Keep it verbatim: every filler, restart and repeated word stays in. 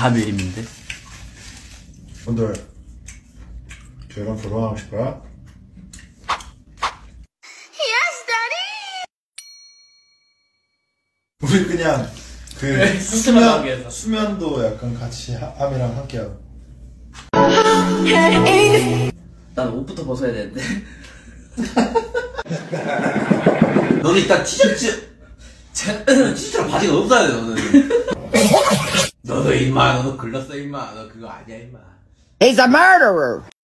다음 예림인데. 오늘 저희랑 결혼하고 싶어요? 우리 그냥 그 네, 수면, 수면도 약간 같이 하, 함이랑 함께하고. 난 옷부터 벗어야 되는데. 너는 일단 티셔츠 티셔츠랑 바지가 없어야 돼 너는. 너도 임마 너도 글렀어 임마 너 그거 아니야 임마. He's a murderer.